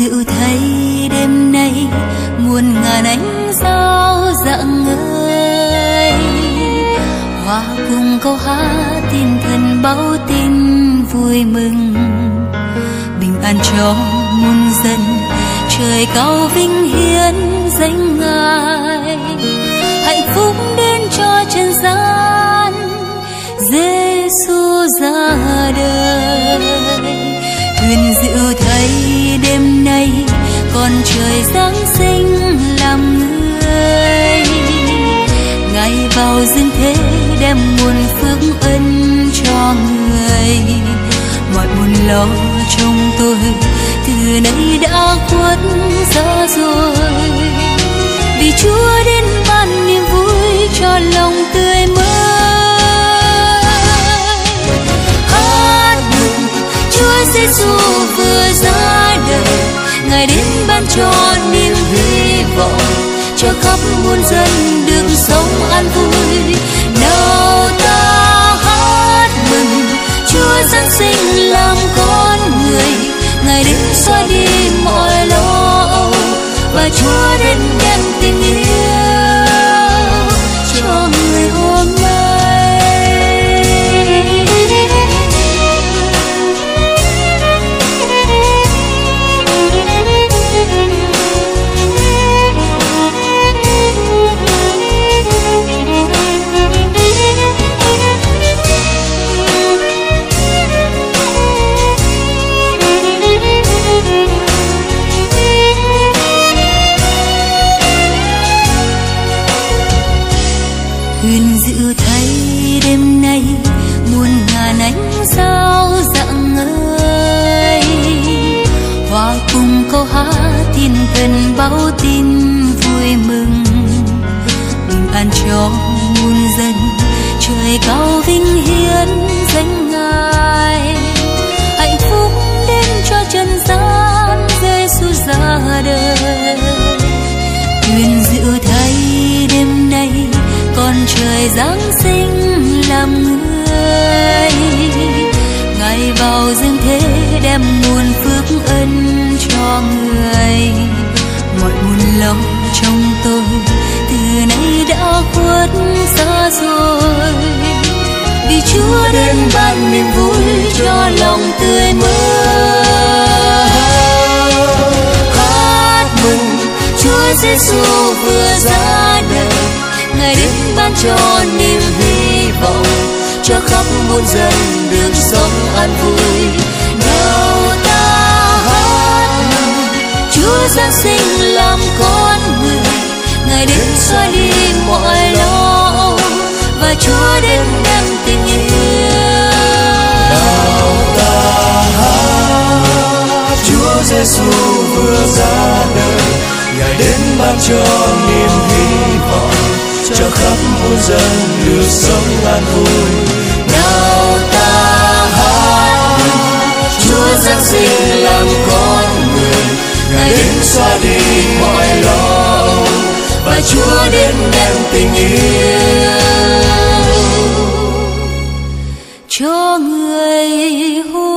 dịu thấy đêm nay muôn ngàn ánh sao rạng ngời, hòa cùng câu hát tin thần báo tin vui mừng, bình an cho muôn dân, trời cao vinh hiến danh Ngài, hạnh phúc đến cho trần gian, Giêsu ra đời. Huyền diệu thấy đêm nay con trời giáng sinh làm người, Ngài vào dương thế đem muôn phước ân cho người, mọi buồn lo trong tôi từ nay đã khuất xa rồi, vì Chúa đến ban niềm vui cho lòng tươi mới. Hát mừng Chúa Giêsu vừa ra đời, Ngài đến ban cho niềm hy vọng cho khắp muôn dân được sống an vui. Nào ta hát mừng Chúa Giáng sinh làm con người, Ngài đến xóa đi mọi lo âu, và Chúa đến đem tình yêu cho người hôm nay. Huyền diệu thấy đêm nay muôn ngàn ánh sao rạng ngời, hòa cùng câu hát thiên thần báo tin vui mừng, bình an cho muôn dân, trời cao vinh hiến danh Ngài, hạnh phúc đến cho trần gian, Giêsu ra đời. Huyền diệu thấy đêm nay con trời giáng sinh làm người, Ngài vào dương thế đem muôn phước ân cho người, mọi buồn lo trong tôi từ nay đã khuất xa rồi, vì Chúa đến ban niềm vui cho lòng tươi mới. Hát mừng Chúa Giêsu vừa ra đời, Ngài đến ban cho niềm hy vọng cho khắp muôn dân được sống an vui. Nào ta hát mừng Chúa Giáng sinh làm con người, Ngài đến xóa đi mọi lo âu, và Chúa đến đem tình yêu. Nào ta hát Chúa Giêsu vừa ra đời, Ngài đến ban cho niềm hy vọng cho khắp muôn dân được sống an vui. Nào ta hát Chúa Giáng sinh làm con người, Ngài đến xóa đi mọi lo âu, và Chúa đến đem tình yêu cho người.